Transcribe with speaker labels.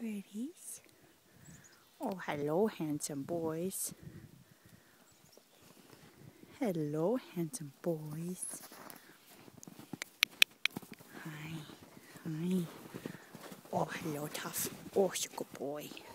Speaker 1: pretties. Oh, hello, handsome boys. Hello, handsome boys. Hi. Hi. Oh, hello, tough. Oh, you're a good boy.